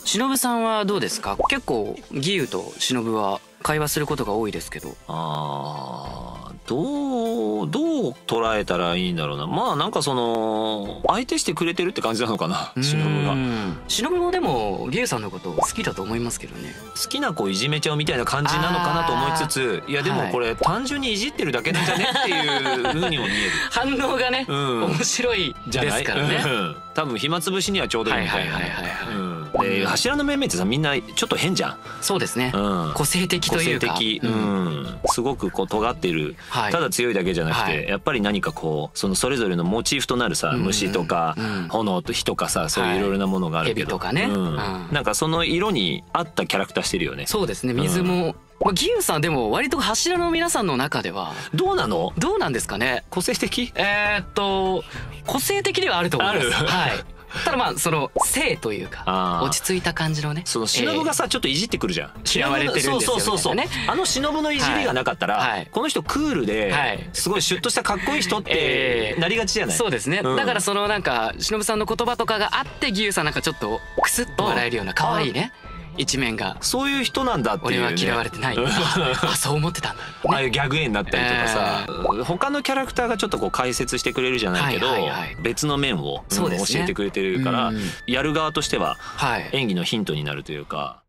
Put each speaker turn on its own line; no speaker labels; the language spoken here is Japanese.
忍さんはどうですか？結構義勇と忍は会話することが多いですけど。
どう捉えたらいいんだろうな。まあなんかその相手してくれてるって感じなのかな、忍が。
忍もでも義勇さんのこと好きだと思いますけどね。
好きな子いじめちゃうみたいな感じなのかなと思いつつ、いやでもこれ単純にいじってるだけなんじゃねっていう風にも見える。
反応がね、面白いですからね。
多分暇つぶしにはちょうどいいみたいな。で柱の面々ってさ、みんなちょっと変じゃん。
そうですね、個性的というか、
個性的、すごくこう尖ってる、ただ強いだけじゃなくて、やっぱり何かこうそれぞれのモチーフとなるさ、虫とか炎と火とかさ、そういういろいろなものがあるけど、
蛇とかね、
なんかその色に合ったキャラクターしてるよね。
そうですね。水も義勇さんでも割と柱の皆さんの中では
どうなの？
どうなんですかね。
個性的？
個性的ではあると思います。はい。ただまあその性というか落ち着いた感じのね。
その忍がさちょっといじってくるじゃん。
嫌われてるんですよ。
そうね。忍のいじりがなかったら、この人クールですごいシュッとしたかっこいい人ってなりがちじゃない。
そうですね。だからそのなんか忍さんの言葉とかがあって義勇さんなんかちょっとクスッと笑えるような可愛いね一面が。
そういう人なんだっていうね。
俺は嫌われてない。そう思ってたんだ。
ああいうギャグ絵になったりとかさ、他のキャラクターがちょっとこう解説してくれるじゃないけど、別の面を教えてくれてるから、やる側としては演技のヒントになるというか。